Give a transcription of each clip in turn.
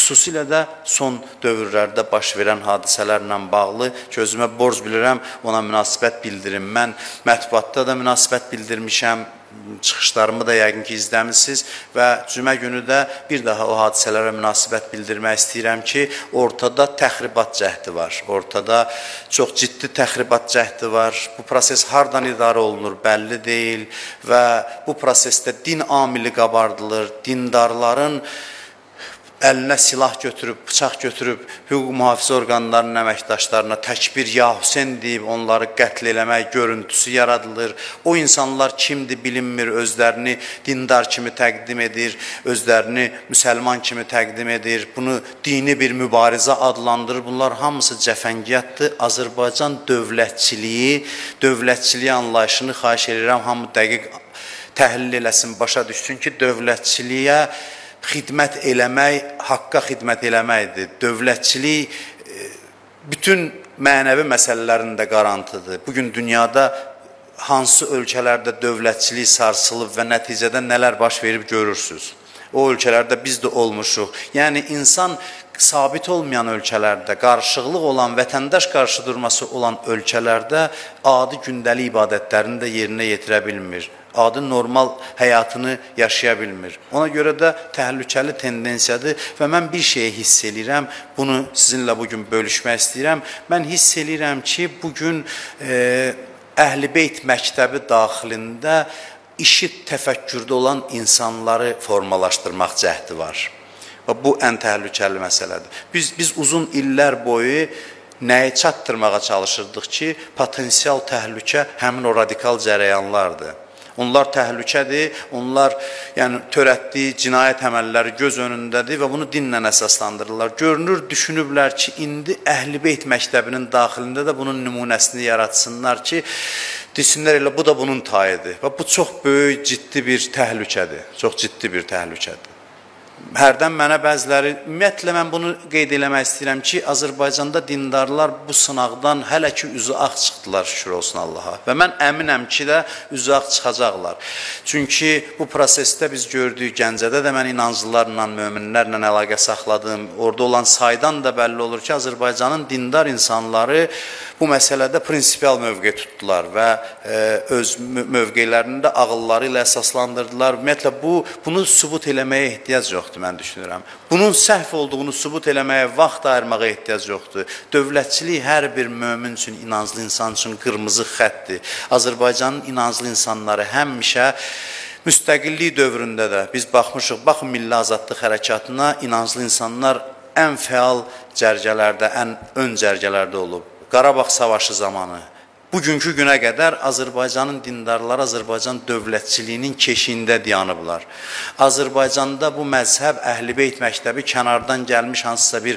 xüsusilə də son dövrlərdə baş verən hadisələrlə bağlı ki, özümə borc bilirəm, ona münasibət bildirim. Mən mətbuatda da münasibət bildirmişəm, çıxışlarımı da yəqin ki, izləmişsiniz və cümə günü də bir daha o hadisələrə münasibət bildirmək istəyirəm ki, ortada təxribat cəhdi var, ortada çox ciddi təxribat cəhdi var. Bu proses hardan idarə olunur, bəlli deyil və bu prosesdə din amili qabardılır, dindarların əlinə silah götürüb, bıçaq götürüb, hüquq mühafizə orqanlarının əməkdaşlarına təkbir ya Hüseyn deyib onları qətl eləmək görüntüsü yaradılır. O insanlar kimdir bilinmir, özlərini dindar kimi təqdim edir, özlərini müsəlman kimi təqdim edir, bunu dini bir mübarizə adlandırır. Bunlar hamısı cəfəngiyyatdır. Azərbaycan dövlətçiliyi anlayışını xahiş edirəm, hamı dəqiq təhlil eləsin, başa düşsün ki, dövlətçiliyə xidmət eləmək, haqqa xidmət eləməkdir. Dövlətçilik bütün mənəvi məsələlərin də qarantıdır. Bugün dünyada hansı ölkələrdə dövlətçilik sarsılıb və nəticədə nələr baş verib görürsünüz. O ölkələrdə biz də olmuşuq. Yəni, insan sabit olmayan ölkələrdə, qarışıqlıq olan, vətəndaş qarşıdurması olan ölkələrdə adi gündəlik ibadətlərini də yerinə yetirə bilmir. Adi normal həyatını yaşaya bilmir. Ona görə də təhlükəli tendensiyadır və mən bir şeyi hiss eləyirəm, bunu sizinlə bugün bölüşmək istəyirəm. Mən hiss eləyirəm ki, bugün Əhl-i Beyt məktəbi daxilində işit təfəkkürdə olan insanları formalaşdırmaq cəhdi var. Bu ən təhlükəli məsələdir. Biz uzun illər boyu nəyi çatdırmağa çalışırdıq ki, potensial təhlükə həmin o radikal cərəyanlardır. Onlar təhlükədir, onlar törətdiyi cinayət əməlləri göz önündədir və bunu dinlə əsaslandırırlar. Görünür, düşünüblər ki, indi Əhl-i Beyt məktəbinin daxilində də bunun nümunəsini yaratsınlar ki, desinlər elə bu da bunun tayıdır. Və bu çox böyük, ciddi bir təhlükədir, çox ciddi bir təhlükədir. Hərdən mənə bəziləri, ümumiyyətlə mən bunu qeyd eləmək istəyirəm ki, Azərbaycanda dindarlar bu sınaqdan hələ ki üzü ağ çıxdılar, şükür olsun Allaha. Və mən əminəm ki də üzü ağ çıxacaqlar. Çünki bu prosesdə biz gördük, Gəncədə də mən inanclılarla, möminlərlə əlaqə saxladım. Orada olan saydan da bəlli olur ki, Azərbaycanın dindar insanları bu məsələdə prinsipial mövqe tutdular və öz mövqelərində ağılları ilə əsaslandırdılar. Ümumiyyətlə, bunu sübut eləməyə ehtiyac yoxdur, mən düşünürəm. Bunun səhv olduğunu sübut eləməyə vaxt ayırmağa ehtiyac yoxdur. Dövlətçilik hər bir mömin üçün, inanclı insan üçün qırmızı xəttdir. Azərbaycanın inanclı insanları həmişə müstəqillik dövründə də biz baxmışıq, baxın Milli Azadlıq Hərəkatına inanclı insanlar ən fəal cərgələrdə, ən ön cərgələrdə olub. Qarabağ savaşı zamanı, bugünkü günə qədər Azərbaycanın dindarları Azərbaycan dövlətçiliyinin keşiyində dayanıblar. Azərbaycanda bu məzhəb Əhl-i Beyt məktəbi kənardan gəlmiş hansısa bir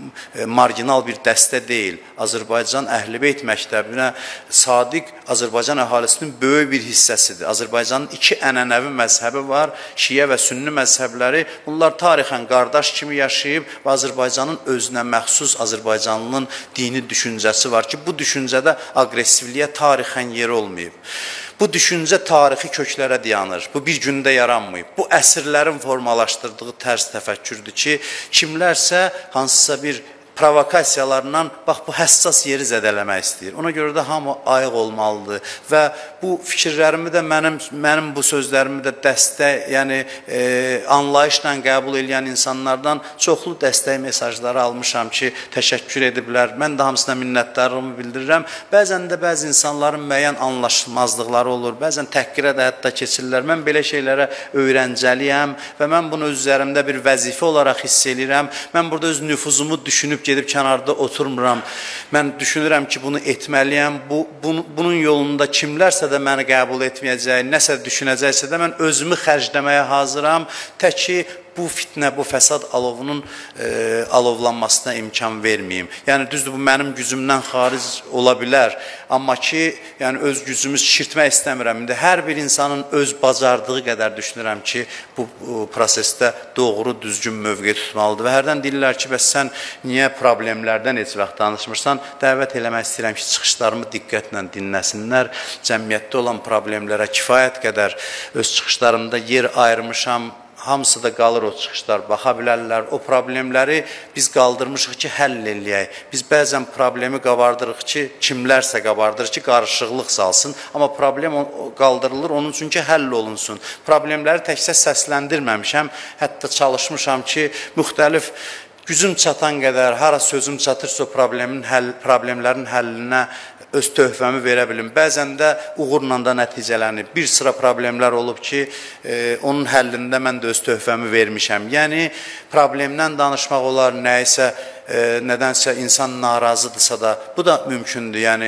marginal bir dəstə deyil. Azərbaycan Əhl-i Beyt məktəbinə sadiq Azərbaycan əhalisinin böyük bir hissəsidir. Azərbaycanın iki ənənəvi məzhəbi var, Şiə və Sünni məzhəbləri. Bunlar tarixən qardaş kimi yaşayıb və Azərbaycanın özünə məxsus Azərbaycanlının dini düşüncəsi var ki, bu düşüncədə aqressivliyə tarixən yer olmayıb. Bu düşüncə tarixi köklərə dayanır. Bu bir gündə yaranmayıb. Bu əsrlərin formalaşdırdığı tərz təfəkkürdür ki, kimlərsə hansısa bir provokasiyalarla bax bu həssas yeri zədələmək istəyir. Ona görə də hamı ayıq olmalıdır və bu fikirlərimi də mənim bu sözlərimi də dəstək, yəni anlayışla qəbul edən insanlardan çoxlu dəstək mesajları almışam ki, təşəkkür ediblər. Mən də hamısına minnətdarlığımı bildirirəm. Bəzən də bəzi insanların müəyyən anlaşmazlıqları olur, bəzən təhqirə də hətta keçirlər. Mən belə şeylərə öyrəncəliyəm və mən bunu öz üzərimdə bir vəzifə olaraq hiss edirəm. Mən burada öz nüfuzumu düşünüb gedib kənarda oturmuram. Mən düşünürəm ki, bunu etməliyəm. Bunun yolunda kimlərsə də məni qəbul etməyəcək, nəsə düşünəcəksə də mən özümü xərcləməyə hazıram. Tək ki, bu fitnə, bu fəsad alovunun alovlanmasına imkan verməyim. Yəni, düzdür, bu mənim gücümdən xaric ola bilər. Amma ki, yəni, öz gücümü şişirtmək istəmirəm. İndi hər bir insanın öz bacardığı qədər düşünürəm ki, bu prosesdə doğru, düzgün mövqe tutmalıdır. Və hərdən deyirlər ki, bəs sən niyə problemlərdən heç vaxt danışmırsan? Dəvət eləmək istəyirəm ki, çıxışlarımı diqqətlə dinləsinlər. Cəmiyyətdə olan problemlərə kifayət qədər öz çıxışlarımda yer ayırmışam. hamısı da qalır o çıxışlar, baxa bilərlər. O problemləri biz qaldırmışıq ki, həll eləyək. Biz bəzən problemi qabardırıq ki, kimlərsə qabardır ki, qarışıqlıq salsın. Amma problem qaldırılır onun üçün ki, həll olunsun. Problemləri təkcə səsləndirməmişəm, hətta çalışmışam ki, müxtəlif gücüm çatan qədər, hara sözüm çatırsa o problemlərin həllinə öz töhfəmi verə bilim. Bəzən də uğurla da nəticələnib. Bir sıra problemlər olub ki, onun həllində mən də öz töhfəmi vermişəm. Yəni, problemdən danışmaq olar, nəyisə, nədənsə insan narazıdırsa da, bu da mümkündür. Yəni,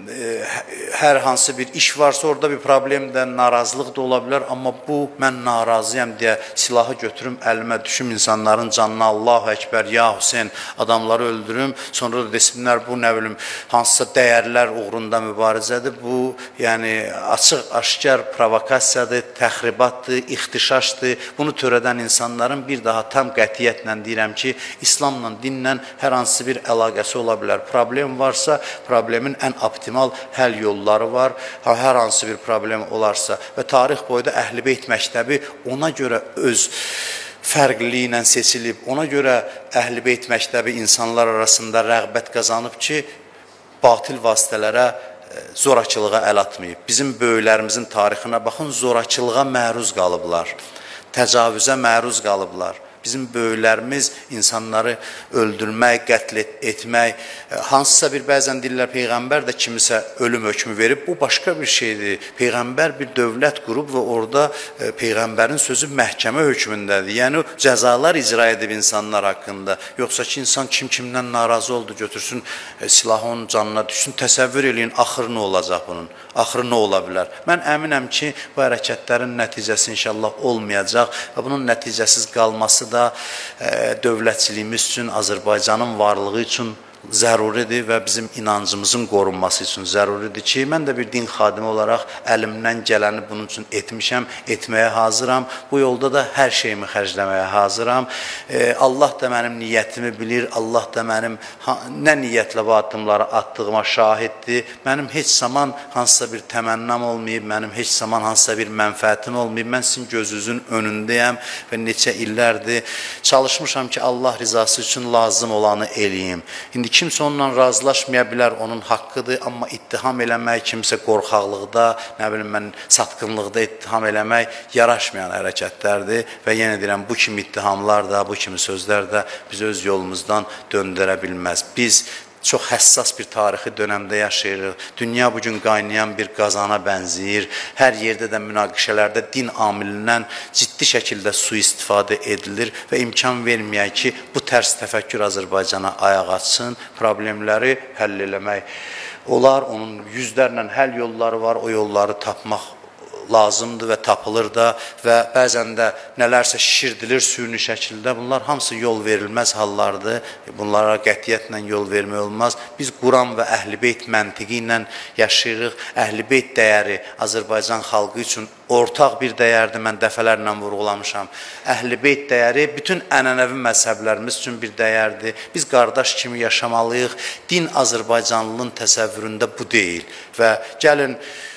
hər hansı bir iş varsa, orada bir problem də, narazılıq da ola bilər. Amma bu, mən narazıyam deyə silahı götürüm, əlimə düşüm insanların canına, Allahu Əkbər, ya Hüseyin, adamları öldürüm. Sonra da desinlər, bu nə bilim, hansısa dəyərlər uğrunda mübarizədir. Bu, yəni, açıq, aşkar provokasiyadır, təxribatdır, ixtişaşdır. Bunu törədən insanların bir daha tam qətiyyətlə deyirəm ki, İslamla, dinlə hər hansı bir əlaqəsi ola bilər. Problem varsa, problemin ən optimal həll yolları var. Hər hansı bir problem olarsa və tarix boyda Əhl-i Beyt məktəbi ona görə öz fərqliliyi ilə seçilib, ona görə Əhl-i Beyt məktəbi insanlar arasında rəğbət qazanıb ki, batil vasitələrə, zorakılığa əl atmayıb. Bizim böyüklərimizin tarixinə baxın, zorakılığa məruz qalıblar, təcavüzə məruz qalıblar. Bizim böyüklərimiz insanları öldürmək, qətl etmək, hansısa bir bəzən deyirlər, Peyğəmbər də kimisə ölüm hökmü verib, bu başqa bir şeydir. Peyğəmbər bir dövlət qurub və orada Peyğəmbərin sözü məhkəmə hökmündədir. Yəni, cəzalar icra edib insanlar haqqında. Yoxsa ki, insan kim-kimdən narazı oldu, götürsün, silahı onun canına düşsün, təsəvvür eləyin, axırı nə olacaq bunun, axırı nə ola bilər. Mən əminəm ki, bu hərəkətlərin nəticəsi inşallah olmayacaq və bunun nəticəsiz qalması da dövlətçiliyimiz üçün, Azərbaycanın varlığı üçün zəruridir və bizim inancımızın qorunması üçün zəruridir ki, mən də bir din xadimi olaraq əlimdən gələni bunun üçün etmişəm, etməyə hazıram. Bu yolda da hər şeyimi xərcləməyə hazıram. Allah da mənim niyyətimi bilir, Allah da mənim nə niyyətlə bu addımları attığıma şahiddir. Mənim heç zaman hansısa bir təmənnam olmayıb, mənim heç zaman hansısa bir mənfəətim olmayıb. Mən sizin gözünüzün önündəyəm və neçə illərdir çalışmışam ki, Allah rizası üçün lazım olanı eləyim. İndi kimsə onunla razılaşmaya bilər, onun haqqıdır, amma ittiham eləmək, kimsə qorxaqlıqda, nə bilim mən satqınlıqda ittiham eləmək yaraşmayan hərəkətlərdir və yenə deyirəm, bu kimi ittihamlar da, bu kimi sözlər də bizi öz yolumuzdan döndürə bilməz. Biz çox həssas bir tarixi dönəmdə yaşayırıq. Dünya bugün qaynayan bir qazana bənzəyir. Hər yerdə də münaqişələrdə din amilindən ciddi şəkildə sui-istifadə edilir və imkan verməyək ki, bu tərs təfəkkür Azərbaycana ayaq açsın, problemləri həll eləmək olar. Onun yüzlərlə həll yolları var, o yolları tapmaq lazımdır və tapılır da və bəzən də nələrsə şişirdilir süni şəkildə. Bunlar hamısı yol verilməz hallardır. Bunlara qətiyyətlə yol vermək olmaz. Biz Quran və Əhl-i Beyt məntiqi ilə yaşayırıq. Əhl-i Beyt dəyəri Azərbaycan xalqı üçün ortaq bir dəyərdir. Mən dəfələrlə vurğulamışam. Əhl-i Beyt dəyəri bütün ənənəvi məzhəblərimiz üçün bir dəyərdir. Biz qardaş kimi yaşamalıyıq. Din Azərbaycanlının təsəvvüründə bu deyil və gəlin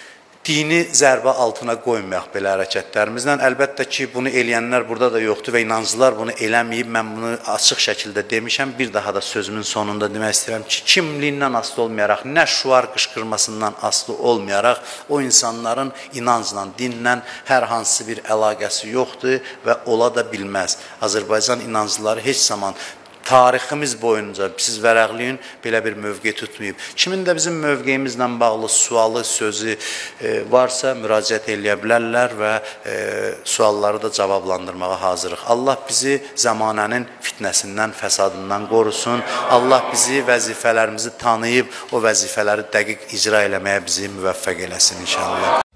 dini zərbə altına qoymayaq belə hərəkətlərimizlə. Əlbəttə ki, bunu eləyənlər burada da yoxdur və inancılar bunu eləməyib. Mən bunu açıq şəkildə demişəm. Bir daha da sözümün sonunda demək istəyirəm ki, kimliyindən asılı olmayaraq, nə şüar qışqırmasından asılı olmayaraq, o insanların inancla, dinlə hər hansı bir əlaqəsi yoxdur və ola da bilməz. Azərbaycan inancıları heç zaman tariximiz boyunca siz vərəqləyin belə bir mövqe tutmayıb. Kimin də bizim mövqeyimizlə bağlı sualı, sözü varsa müraciət eləyə bilərlər və sualları da cavablandırmağa hazırıq. Allah bizi zəmanənin fitnəsindən, fəsadından qorusun. Allah bizi vəzifələrimizi tanıyıb, o vəzifələri dəqiq icra eləməyə bizi müvəffəq eləsin inşallah.